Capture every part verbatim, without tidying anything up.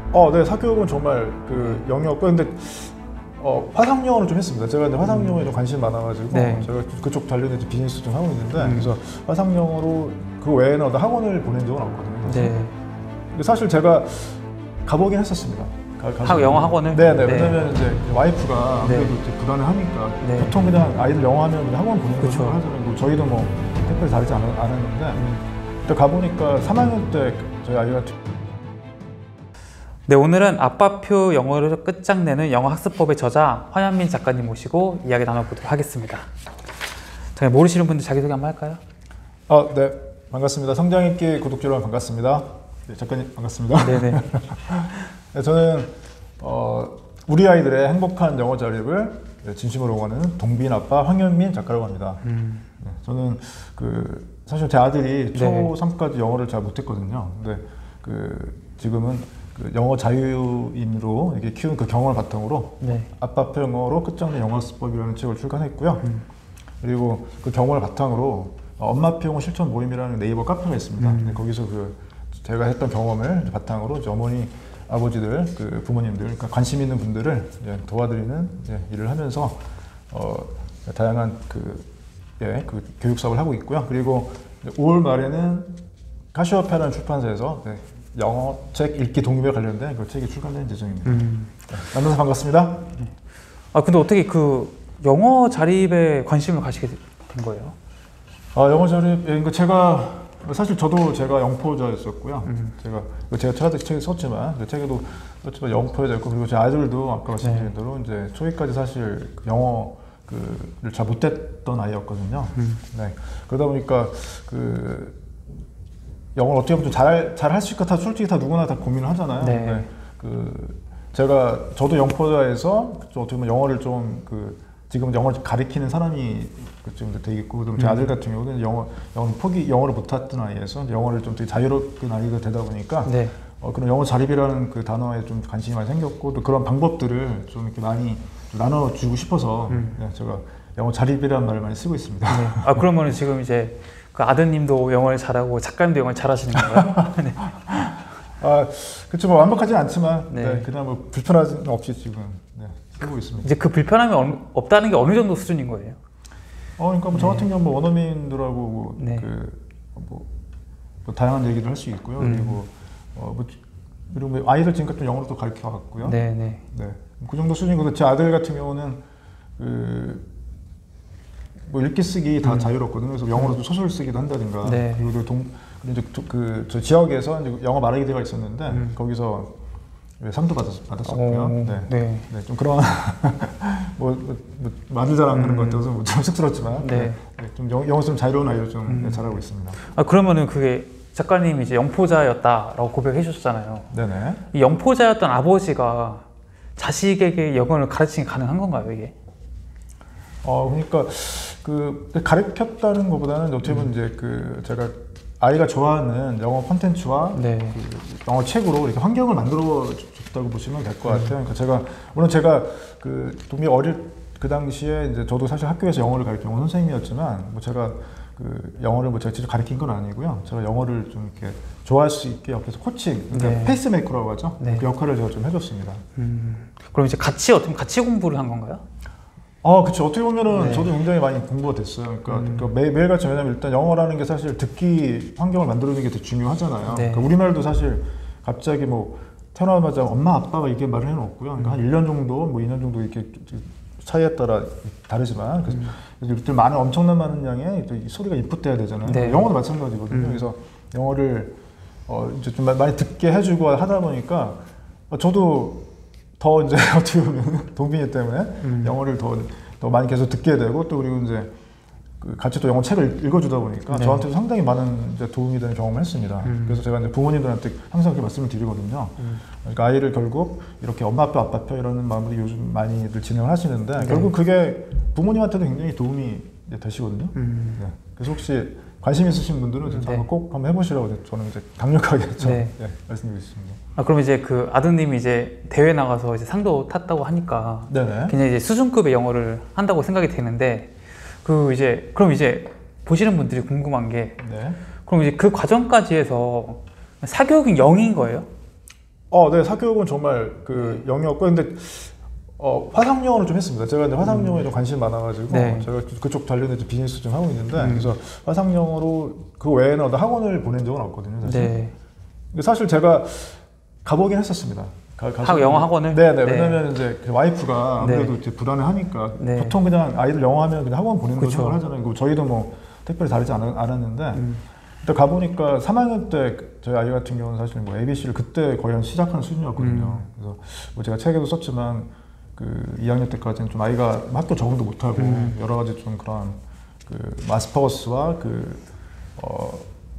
어, 네, 사교육은 정말 그 영역, 근데 어, 화상 영어를 좀 했습니다. 제가 이제 화상 영어에 좀 관심이 많아가지고 네. 제가 그쪽 관련된 비즈니스 좀 하고 있는데 음. 그래서 화상 영어로 그 외에는 어떤 학원을 보낸 적은 없거든요. 사실. 네. 근데 사실 제가 가보긴 했었습니다. 가, 학 영어 학원을? 네네. 네. 왜냐면 이제 와이프가 네. 아무래도 이제 불안을 하니까 네. 보통 그냥 아이들 영어 하면 그냥 학원 보내는 그쵸. 걸 하잖아요. 뭐 저희도 뭐 특별히 다르지 않, 않았는데 음. 그때 가보니까 삼 학년 때 저희 아이가 네, 오늘은 아빠표 영어를 끝장내는 영어 학습법의 저자 화현민 작가님 모시고 이야기 나눠보도록 하겠습니다. 자, 모르시는 분들 자기소개 한번 할까요? 아, 네. 반갑습니다. 성장읽기 구독자 여러분 반갑습니다. 네, 작가님 반갑습니다. 네네. 네, 저는 어, 우리 아이들의 행복한 영어 자립을 진심으로 응원하는 동빈 아빠 황현민 작가라고 합니다. 음. 네, 저는 그 사실 제 아들이 네. 초삼까지 영어를 잘 못했거든요. 근데 그 지금은 그 영어 자유인으로 이렇게 키운 그 경험을 바탕으로 네. 아빠표 영어로 끝장내 영어 학습법이라는 책을 출간했고요. 음. 그리고 그 경험을 바탕으로 엄마표 영어 실천 모임이라는 네이버 카페가 있습니다. 음. 근데 거기서 그 제가 했던 경험을 바탕으로 이제 어머니, 아버지들, 그 부모님들, 그러니까 관심 있는 분들을 이제 도와드리는 이제 일을 하면서 어, 다양한 그, 예, 그 교육 사업을 하고 있고요. 그리고 오월 말에는 카시오페라는 출판사에서 네, 영어 책 읽기 독립에 관련된 그 책이 출간된 예정입니다. 음. 네, 만나서 반갑습니다. 아 근데 어떻게 그 영어 자립에 관심을 가지게 된 거예요? 아, 영어 자립, 그러니까 제가 사실 저도 제가 영포자였었고요. 음. 제가 제가 책에도 책에 썼지만 책에도 썼지만 영포자였고 그리고 제 아들도 아까 말씀드린 네. 대로 이제 초기까지 사실 영어 그를 잘 못했던 아이였거든요. 음. 네. 그러다 보니까 그 영어를 어떻게 보면 잘 잘 할 수 있을까? 다 솔직히 다 누구나 다 고민을 하잖아요. 네. 네. 그 제가 저도 영포자에서 어떻게 보면 영어를 좀 그 지금 영어를 가리키는 사람이 좀 되겠고, 그다음 제 음. 아들 같은 경우는 영어 영어 포기 영어를 못했던 아이에서 영어를 좀 되게 자유롭게 아이가 되다 보니까 네. 어, 그런 영어 자립이라는 그 단어에 좀 관심이 많이 생겼고 또 그런 방법들을 좀 이렇게 많이 좀 나눠주고 싶어서 음. 네, 제가 영어 자립이라는 말을 많이 쓰고 있습니다. 네. 아 그러면 지금 이제 그 아드님도 영어를 잘하고 작가님도 영어를 잘하시는 건가요? 네. 아, 그렇죠. 뭐 완벽하진 않지만 네. 네, 그냥 뭐 불편하지 없이 지금 네, 쓰고 있습니다. 이제 그 불편함이 어, 없다는 게 어느 정도 수준인 거예요? 어, 그러니까 뭐 저 같은 경우 뭐 원어민들하고 뭐 네. 그 뭐, 뭐 다양한 얘기를 할 수 있고요. 음. 그리고 어, 뭐 그리고 뭐 아이들 지금까지 좀 영어로 또 가르쳐 왔고요. 네, 네. 네, 그 정도 수준이고 제 아들 같은 경우는 그 뭐 읽기 쓰기 다 음. 자유롭거든요. 그래서 영어로도 소설 쓰기도 한다든가. 네. 그리고 동 이제 그 저 지역에서 이제 영어 말하기 대회가 있었는데 음. 거기서 상도 받았, 받았었고요. 오, 네. 네. 네, 좀 그런 뭐, 뭐, 뭐 마늘 자랑 그런 것 같아서 뭐 좀 쑥스럽지만 네. 네. 좀 영, 영어 좀 자유로운 아이로 좀 음. 네, 잘하고 있습니다. 아 그러면은 그게 작가님이 이제 영포자였다라고 고백해 주셨잖아요. 네네. 이 영포자였던 아버지가 자식에게 영어를 가르치기 가능한 건가요, 이게? 어, 그러니까 그 가르쳤다는 것보다는 어떻게 보면 음. 이제 그 제가 아이가 좋아하는 영어 콘텐츠와 네. 그 영어 책으로 이렇게 환경을 만들어 줬다고 보시면 될 것 같아요. 그러니까 제가 물론 제가 그 동미 어릴 그 당시에 이제 저도 사실 학교에서 영어를 가르친 영어 선생님이었지만 뭐 제가 그 영어를 뭐 제가 직접 가르친 건 아니고요. 제가 영어를 좀 이렇게 좋아할 수 있게 옆에서 코칭, 그러니까 네. 페이스메이커라고 하죠. 네. 그 역할을 제가 좀 해줬습니다. 음. 그럼 이제 같이 어떻게 같이 공부를 한 건가요? 아, 그렇죠. 어떻게 보면은 네. 저도 굉장히 많이 공부가 됐어요. 그러니까, 음. 그러니까 매, 매일같이 왜냐면 일단 영어라는 게 사실 듣기 환경을 만들어주는 게 되게 중요하잖아요. 네. 그러니까 우리말도 사실 갑자기 뭐 태어나자마자 엄마 아빠가 이게 말을 해는 없고요. 그러니까 음. 한 일 년 정도, 뭐 이 년 정도 이렇게 차이에 따라 다르지만 그래서, 음. 그래서 이렇게 많은 엄청난 많은 양의 소리가 인풋돼야 되잖아요. 네. 영어도 마찬가지거든요. 음. 그래서 영어를 어, 이제 좀 많이 듣게 해주고 하다 보니까 어, 저도 더 이제 어떻게 보면 동빈이 때문에 음. 영어를 더, 더 많이 계속 듣게 되고 또 그리고 이제 그 같이 또 영어 책을 읽어주다 보니까 네. 저한테도 상당히 많은 이제 도움이 되는 경험을 했습니다. 음. 그래서 제가 이제 부모님들한테 항상 그렇게 말씀을 드리거든요. 음. 그러니까 아이를 결국 이렇게 엄마표, 아빠표 이러는 마음으로 요즘 많이들 진행을 하시는데 네. 결국 그게 부모님한테도 굉장히 도움이 되시거든요. 음. 네. 그래서 혹시 관심 있으신 분들은 진짜 네. 한번 꼭 한번 해보시라고 저는 이제 강력하게 좀 네. 네, 말씀드리겠습니다. 아 그럼 이제 그 아드님이 이제 대회 나가서 이제 상도 탔다고 하니까 네네. 그냥 이제 수준급의 영어를 한다고 생각이 되는데 그 이제 그럼 이제 보시는 분들이 궁금한 게 네. 그럼 이제 그 과정까지 해서 사교육은 영인 거예요? 어, 네, 사교육은 정말 그 네. 영이었고, 근데 어, 화상 영어를 좀 했습니다. 제가 이제 화상 영어에 음. 좀 관심이 많아가지고 네. 제가 그쪽 관련해서 비즈니스 좀 하고 있는데, 음. 그래서 화상 영어로 그 외에는 어떤 학원을 보낸 적은 없거든요. 사실. 네. 근데 사실 제가 가보긴 했었습니다. 가, 학 영어 학원을? 네네. 네. 왜냐면 이제 그 와이프가 아무래도 네. 이제 불안해하니까 네. 보통 그냥 아이들 영어 하면 그냥 학원 보내는 걸 그쵸. 생각을 하잖아요. 그리고 저희도 뭐 특별히 다르지 않, 않았는데. 음. 일단 가보니까 삼 학년 때 저희 아이 같은 경우는 사실 뭐 에이비씨를 그때 거의 한 시작하는 수준이었거든요. 음. 그래서 뭐 제가 책에도 썼지만 그 이 학년 때까지는 좀 아이가 학교 적응도 못하고 음. 여러 가지 좀 그런 그 마스퍼거스와 그, 어,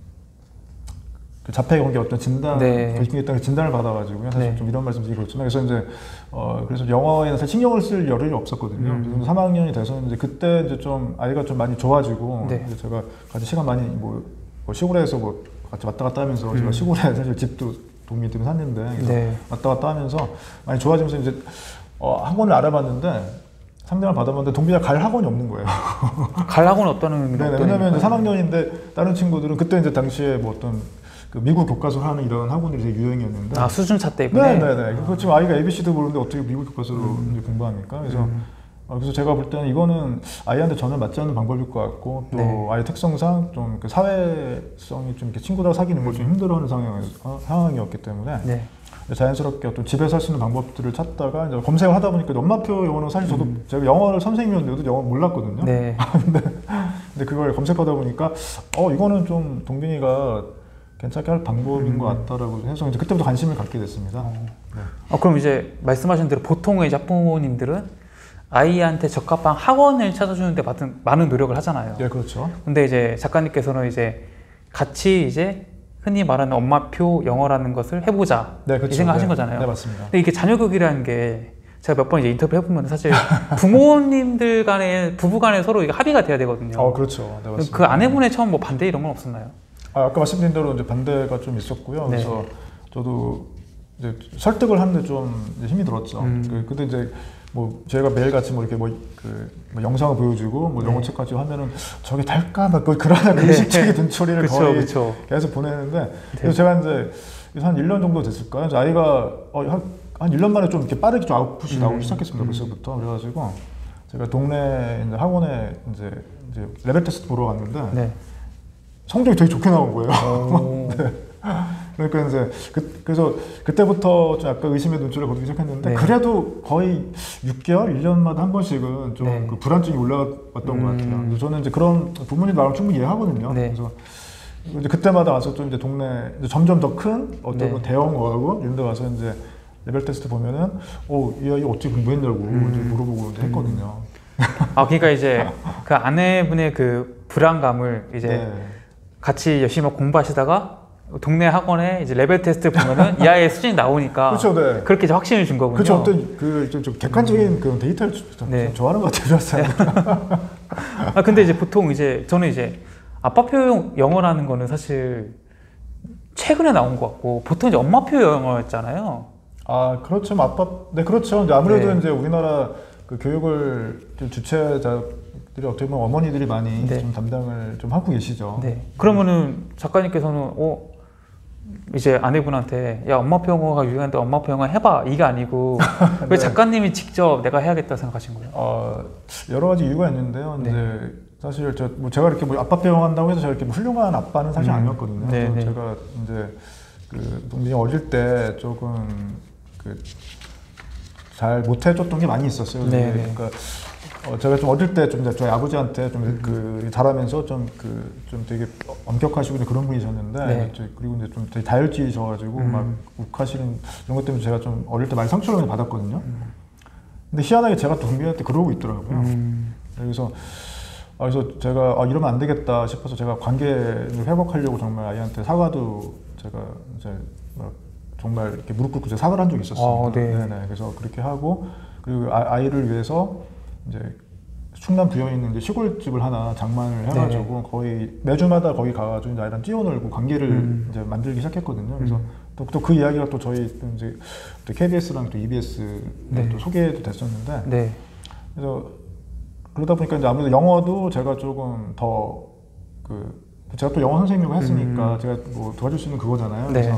그 자폐 관계 어떤 진단, 네. 교육했던 진단을 받아가지고 사실 네. 좀 이런 말씀 드리고 있지만 그래서 이제 어 그래서 영어에는 사실 신경을 쓸 여력이 없었거든요. 음. 그래서 삼 학년이 돼서는 이제 그때 이제 좀 아이가 좀 많이 좋아지고 네. 이제 제가 같이 시간 많이 뭐, 뭐 시골에서 뭐 같이 왔다 갔다 하면서 음. 제가 시골에 사실 집도 동미 때문에 샀는데 그래서 네. 왔다 갔다 하면서 많이 좋아지면서 이제 어, 학원을 알아봤는데 상담을 받아봤는데 동빈이가 갈 학원이 없는 거예요. 갈 학원 없다는 네, 왜냐면 이제 삼 학년인데 다른 친구들은 그때 이제 당시에 뭐 어떤 그 미국 교과서를 하는 이런 학원들이 되게 유행이었는데. 아, 수준차 때문에? 네네네. 아. 지금 아이가 에이비씨도 모르는데 어떻게 미국 교과서로 음. 이제 공부합니까? 그래서 음. 어, 그래서 제가 볼 때는 이거는 아이한테 전혀 맞지 않는 방법일 것 같고 또 네. 아이 특성상 좀 그 사회성이 좀 이렇게 친구들하고 사귀는 걸 좀 힘들어하는 상황, 어, 상황이었기 때문에 네. 자연스럽게 어떤 집에서 할 수 있는 방법들을 찾다가 이제 검색을 하다 보니까 엄마표 영어는 사실 저도 음. 제가 영어를 선생님이었는데도 영어 몰랐거든요. 네. 근데, 근데 그걸 검색하다 보니까 어 이거는 좀 동빈이가 괜찮게 할 방법인 음. 것 같다라고 해서 이제 그때부터 관심을 갖게 됐습니다. 어. 네. 어, 그럼 이제 말씀하신 대로 보통의 이제 학부모님들은 아이한테 적합한 학원을 찾아주는데 많은, 많은 노력을 하잖아요. 예, 그렇죠. 근데 이제 작가님께서는 이제 같이 이제 흔히 말하는 엄마표 영어라는 것을 해보자. 네, 그렇죠. 이 생각하신 네. 거잖아요. 네, 맞습니다. 근데 이게 자녀 교육이라는 게 제가 몇 번 이제 인터뷰 해보면 사실 부모님들 간에 부부 간에 서로 이게 합의가 돼야 되거든요. 어, 그렇죠. 네, 맞습니다. 그 아내분의 처음 뭐 반대 이런 건 없었나요? 아, 아까 말씀드린 대로 이제 반대가 좀 있었고요. 네. 그래서 저도 이제 설득을 하는데 좀 이제 힘이 들었죠. 음. 그, 근데 이제 뭐 제가 매일 같이 뭐 이렇게 뭐, 그, 뭐 영상을 보여주고 뭐 네. 영어책 가지고 하면은 저게 될까 막 그 그런 네. 의식적인 눈초리를 그쵸, 거의 그쵸. 계속 보내는데 그래서 제가 이제 한 일 년 정도 됐을까요? 이제 아이가 어, 한, 한 일 년 만에 좀 이렇게 빠르게 좀 아웃풋이 음. 나오기 시작했습니다. 음. 벌써부터. 그래가지고 제가 동네 이제 학원에 이제, 이제 레벨 테스트 보러 갔는데 네. 성적이 되게 좋게 나온 거예요. 오. 네. 그러니까 이제 그, 그래서 그때부터 좀 약간 의심의 눈초리를 거두기 시작했는데 네. 그래도 거의 육 개월, 일 년마다 한 번씩은 좀 네. 그 불안증이 올라왔던 음. 것 같아요. 그래서 저는 이제 그런 부모님 마음 충분히 이해하거든요. 네. 그래서 이제 그때마다 와서 좀 이제 동네 이제 점점 더 큰 어떤 네. 뭐 대형어하고 이런 데 와서 이제 레벨 테스트 보면은 어, 이 아이 어떻게 공부했냐고 음. 이제 물어보고 이제 했거든요. 아, 그러니까 이제 그 아내분의 그 불안감을 이제 네. 같이 열심히 막 공부하시다가 동네 학원에 이제 레벨 테스트 보면은 이 아이의 수준이 나오니까 그렇죠, 네. 그렇게 이제 확신을 준 거군요. 그렇죠. 어떤 그 좀, 좀 객관적인 그런 데이터를 좀, 좀 네. 좋아하는 것 같아요. 저는. 아, 근데 이제 보통 이제 저는 이제 아빠표 영어라는 거는 사실 최근에 나온 것 같고 보통 이제 엄마표 영어였잖아요. 아, 그렇죠. 뭐 아빠, 네, 그렇죠. 이제 아무래도 네. 이제 우리나라 그 교육을 좀 주체자들이 어떻게 보면 어머니들이 많이 네. 좀 담당을 좀 하고 계시죠. 네. 그러면은 작가님께서는 어 이제 아내분한테 야 엄마표 영어가 유행한데 엄마표 영어 해봐 이게 아니고 왜 네. 작가님이 직접 내가 해야겠다 생각하신 거예요? 어, 여러 가지 이유가 있는데요. 네. 이제 사실 저, 뭐 제가 이렇게 뭐 아빠 배웅한다고 해서 제가 이렇게 뭐 훌륭한 아빠는 사실 음. 아니었거든요. 네, 그래서 네. 제가 이제 그 동빈이 어릴 때 조금 그 잘 못해줬던 게 많이 있었어요. 네, 근데 네. 그러니까 어, 제가 좀 어릴 때 좀 저희 아버지한테 좀 그 자라면서 좀 그 좀 되게 엄격하시고 이제 그런 분이셨는데 네. 이제 그리고 이제 좀 되게 다혈질이셔가지고 음. 막 욱하시는 이런 것 때문에 제가 좀 어릴 때 많이 상처를 많이 받았거든요. 음. 근데 희한하게 제가 동빈한테 그러고 있더라고요. 음. 그래서 아, 그래서 제가 아, 이러면 안 되겠다 싶어서 제가 관계를 회복하려고 정말 아이한테 사과도 제가 이제 막 정말 이렇게 무릎 꿇고 제가 사과를 한 적이 있었습니다. 아, 네. 네네. 그래서 그렇게 하고 그리고 아, 아이를 위해서 이제 충남 부여에 있는 이제 시골집을 하나 장만을 해가지고 네. 거의 매주마다 거기 가가지고 이제 아이랑 뛰어놀고 관계를 음. 이제 만들기 시작했거든요. 그래서 음. 또 그 이야기가 또 저희 또 이제 또 케이비에스랑 또 이비에스 네. 또 소개도 됐었는데 네. 그래서 그러다 보니까 이제 아무래도 영어도 제가 조금 더 그 제가 또 영어 선생님을 했으니까 음. 제가 뭐 도와줄 수 있는 그거잖아요. 네. 그래서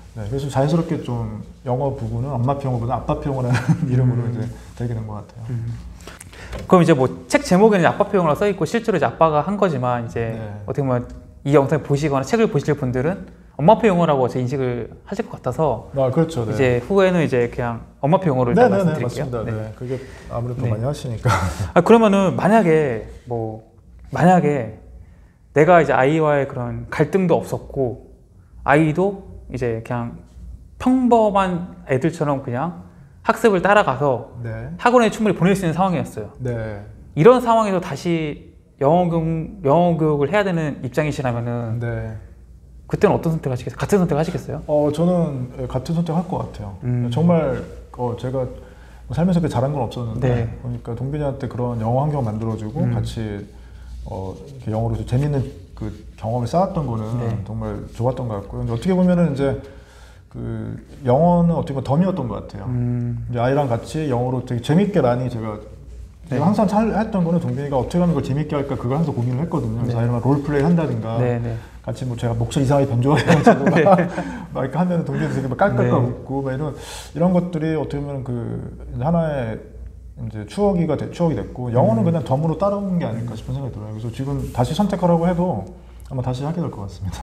네, 그래서 자연스럽게 좀 영어 부분은 엄마표 영어보다 아빠표 영어라는 이름으로 음. 이제 되게 된 것 같아요. 음. 그럼 이제 뭐 책 제목에는 아빠표 영어라 써 있고 실제로 이제 아빠가 한 거지만 이제 네. 어떻게 보면 이 영상을 보시거나 책을 보실 분들은 엄마표 영어라고 제 인식을 하실 것 같아서 아, 그렇죠. 네. 이제 후에는 이제 그냥 엄마표 영어를 네, 일단 네, 네, 말씀드릴게요. 맞습니다. 네. 네. 그게 아무래도 네. 많이 하시니까. 아, 그러면은 만약에 뭐 만약에 내가 이제 아이와의 그런 갈등도 없었고 아이도 이제 그냥 평범한 애들처럼 그냥 학습을 따라가서 네. 학원에 충분히 보낼 수 있는 상황이었어요. 네. 이런 상황에서 다시 영어 교육, 영어 교육을 해야 되는 입장이시라면은 네. 그때는 어떤 선택을 하시겠어요? 같은 선택을 하시겠어요? 어, 저는 같은 선택할 것 같아요. 음. 정말 어, 제가 살면서 그렇게 잘한 건 없었는데 네. 그러니까 동빈이한테 그런 영어 환경 만들어주고 음. 같이 어, 이렇게 영어로 재밌는 그 경험을 쌓았던 거는 네. 정말 좋았던 것 같고요. 근데 어떻게 보면은 이제 그 영어는 어떻게 보면 덤이었던 것 같아요. 음. 이제 아이랑 같이 영어로 되게 재밌게 많이 제가 네. 제가 항상 잘 했던 거는 동빈이가 어떻게 하면 그걸 재밌게 할까 그걸 항상 고민을 했거든요. 그래서 네. 아이랑 롤플레이 한다든가 네, 네. 같이 뭐 제가 목소리 이상하게 변조해가지고 네. 막, 막 이렇게 하면 동기도 되게 막 깔깔깔 네. 웃고 막 이런 이런 것들이 어떻게 보면 그 하나의 이제 추억이가 되, 추억이 됐고 영어는 음. 그냥 덤으로 따라온 게 아닐까 싶은 생각이 들어요. 그래서 지금 다시 선택하라고 해도 아마 다시 하게 될 것 같습니다.